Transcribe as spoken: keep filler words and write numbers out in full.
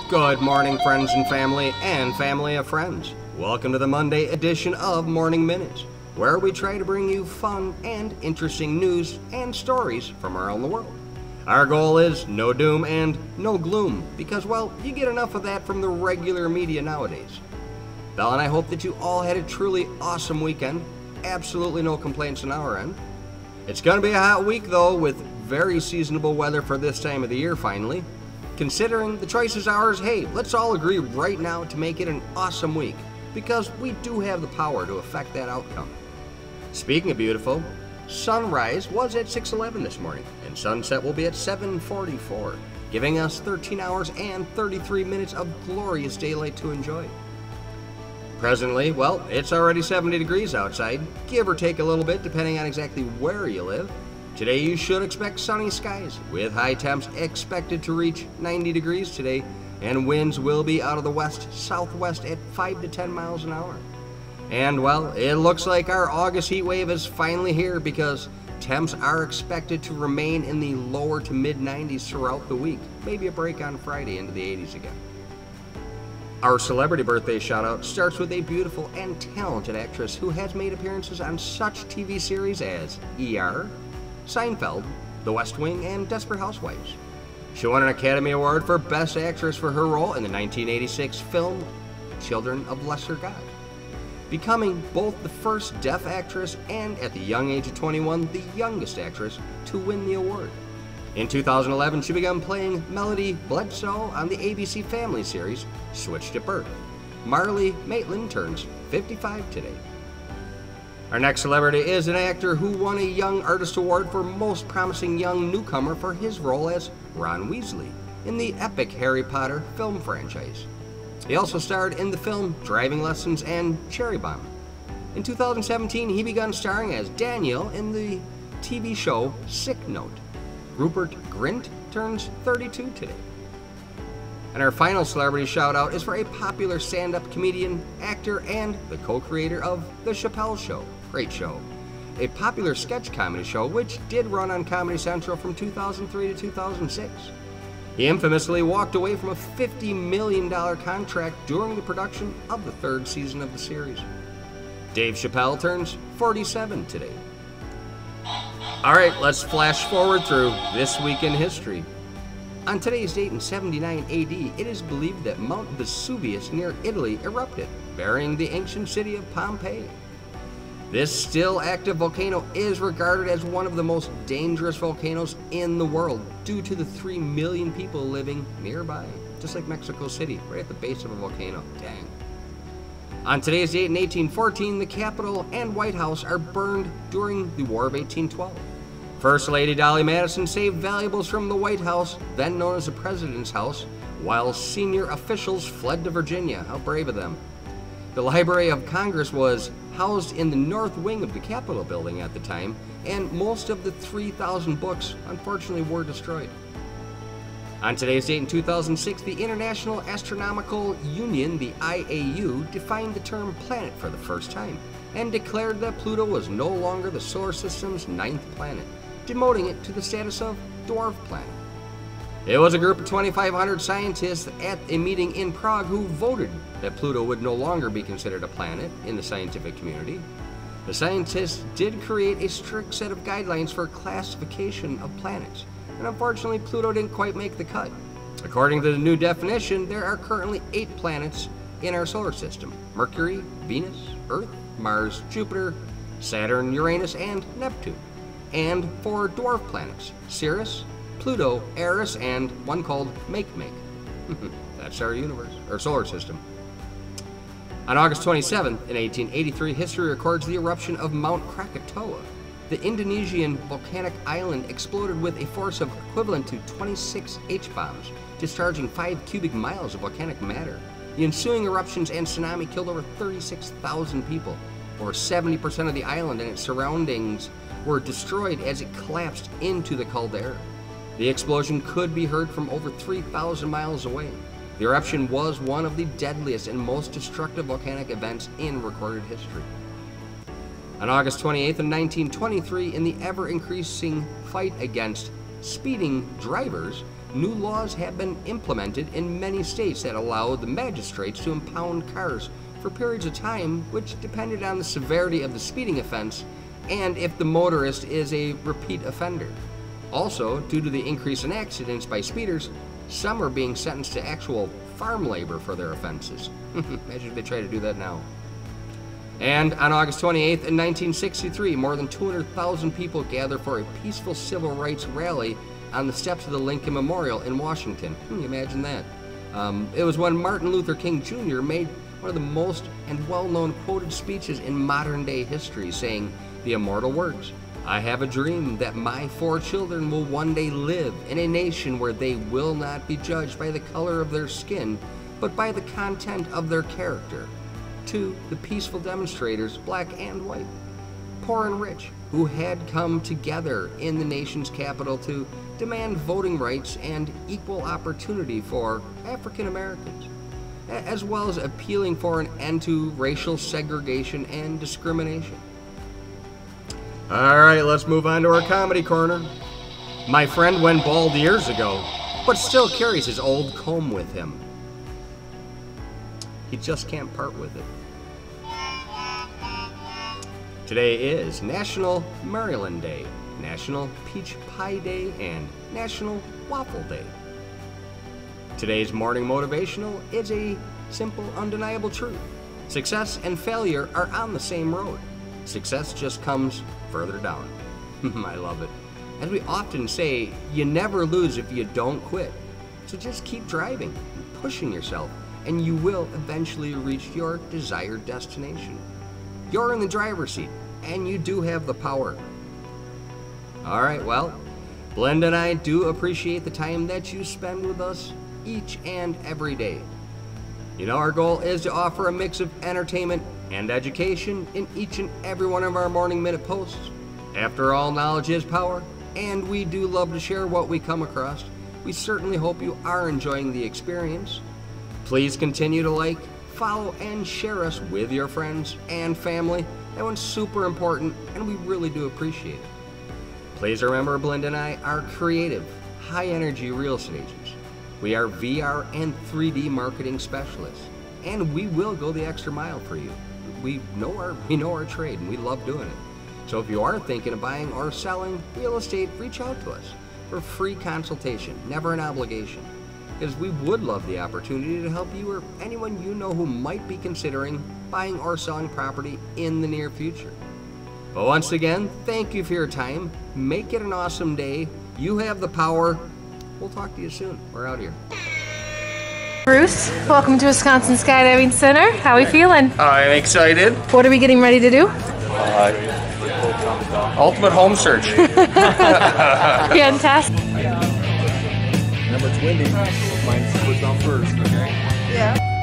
Good morning, friends and family, and family of friends. Welcome to the Monday edition of Morning Minute, where we try to bring you fun and interesting news and stories from around the world. Our goal is no doom and no gloom, because, well, you get enough of that from the regular media nowadays. Belle and I hope that you all had a truly awesome weekend. Absolutely no complaints on our end. It's going to be a hot week, though, with very seasonable weather for this time of the year, finally. Considering the choice is ours, hey, let's all agree right now to make it an awesome week, because we do have the power to affect that outcome. Speaking of beautiful, sunrise was at six eleven this morning, and sunset will be at seven forty-four, giving us thirteen hours and thirty-three minutes of glorious daylight to enjoy. Presently, well, it's already seventy degrees outside, give or take a little bit depending on exactly where you live. Today you should expect sunny skies, with high temps expected to reach ninety degrees today, and winds will be out of the west-southwest at five to ten miles an hour. And, well, it looks like our August heat wave is finally here, because temps are expected to remain in the lower to mid nineties throughout the week, maybe a break on Friday into the eighties again. Our celebrity birthday shout-out starts with a beautiful and talented actress who has made appearances on such T V series as E R, Seinfeld, The West Wing, and Desperate Housewives. She won an Academy Award for Best Actress for her role in the nineteen eighty-six film Children of Lesser God, becoming both the first deaf actress and, at the young age of twenty-one, the youngest actress to win the award. In two thousand eleven, she began playing Melody Bledsoe on the A B C Family series Switched at Birth. Marlee Matlin turns fifty-five today. Our next celebrity is an actor who won a Young Artist Award for Most Promising Young Newcomer for his role as Ron Weasley in the epic Harry Potter film franchise. He also starred in the film Driving Lessons and Cherry Bomb. In two thousand seventeen, he began starring as Daniel in the T V show Sick Note. Rupert Grint turns thirty-two today. And our final celebrity shout-out is for a popular stand-up comedian, actor, and the co-creator of The Chappelle Show. Great show. A popular sketch comedy show which did run on Comedy Central from two thousand three to two thousand six. He infamously walked away from a fifty million dollars contract during the production of the third season of the series. Dave Chappelle turns forty-seven today. Alright, let's flash forward through this week in history. On today's date in seventy-nine A D, it is believed that Mount Vesuvius near Italy erupted, burying the ancient city of Pompeii. This still active volcano is regarded as one of the most dangerous volcanoes in the world due to the three million people living nearby, just like Mexico City, right at the base of a volcano. Dang. On today's date in eighteen fourteen, the Capitol and White House are burned during the War of eighteen twelve. First Lady Dolly Madison saved valuables from the White House, then known as the President's House, while senior officials fled to Virginia. How brave of them. The Library of Congress was housed in the north wing of the Capitol building at the time, and most of the three thousand books, unfortunately, were destroyed. On today's date in two thousand six, the International Astronomical Union, the I A U, defined the term planet for the first time and declared that Pluto was no longer the solar system's ninth planet, demoting it to the status of dwarf planet. It was a group of twenty-five hundred scientists at a meeting in Prague who voted that Pluto would no longer be considered a planet in the scientific community. The scientists did create a strict set of guidelines for classification of planets, and unfortunately Pluto didn't quite make the cut. According to the new definition, there are currently eight planets in our solar system: Mercury, Venus, Earth, Mars, Jupiter, Saturn, Uranus, and Neptune. And four dwarf planets: Ceres, Pluto, Eris, and one called Makemake. That's our universe, our solar system. On August twenty-seventh, in eighteen eighty-three, history records the eruption of Mount Krakatoa. The Indonesian volcanic island exploded with a force of equivalent to twenty-six H-bombs, discharging five cubic miles of volcanic matter. The ensuing eruptions and tsunami killed over thirty-six thousand people, or seventy percent of the island and its surroundings were destroyed as it collapsed into the caldera. The explosion could be heard from over three thousand miles away. The eruption was one of the deadliest and most destructive volcanic events in recorded history. On August twenty-eighth, in nineteen twenty-three, in the ever-increasing fight against speeding drivers, new laws have been implemented in many states that allow the magistrates to impound cars for periods of time which depended on the severity of the speeding offense and if the motorist is a repeat offender. Also, due to the increase in accidents by speeders, some are being sentenced to actual farm labor for their offenses. Imagine if they try to do that now. And on August twenty-eighth in nineteen sixty-three, more than two hundred thousand people gathered for a peaceful civil rights rally on the steps of the Lincoln Memorial in Washington. Can you imagine that? Um, it was when Martin Luther King Junior made one of the most and well-known quoted speeches in modern-day history, saying the immortal words, "I have a dream that my four children will one day live in a nation where they will not be judged by the color of their skin, but by the content of their character." To the peaceful demonstrators, black and white, poor and rich, who had come together in the nation's capital to demand voting rights and equal opportunity for African Americans, as well as appealing for an end to racial segregation and discrimination. All right, let's move on to our comedy corner. My friend went bald years ago, but still carries his old comb with him. He just can't part with it. Today is National Maryland Day, National Peach Pie Day, and National Waffle Day. Today's morning motivational is a simple, undeniable truth. Success and failure are on the same road. Success just comes further down. I love it. As we often say, you never lose if you don't quit. So just keep driving, pushing yourself, and you will eventually reach your desired destination. You're in the driver's seat, and you do have the power. All right, well, Blend and I do appreciate the time that you spend with us each and every day. You know, our goal is to offer a mix of entertainment and education in each and every one of our Morning Minute posts. After all, knowledge is power, and we do love to share what we come across. We certainly hope you are enjoying the experience. Please continue to like, follow, and share us with your friends and family. That one's super important, and we really do appreciate it. Please remember, Blend and I are creative, high-energy real estate agents. We are V R and three D marketing specialists, and we will go the extra mile for you. We know our we know our trade, and we love doing it. So if you are thinking of buying or selling real estate, reach out to us for free consultation, never an obligation, because we would love the opportunity to help you or anyone you know who might be considering buying or selling property in the near future. But once again, thank you for your time. Make it an awesome day. You have the power. We'll talk to you soon. We're out here. Bruce, welcome to Wisconsin Skydiving Center. How are we feeling? I'm excited. What are we getting ready to do? Uh, ultimate home search. Fantastic. Remember, it's windy. Mine's pushed on first. Okay. Yeah.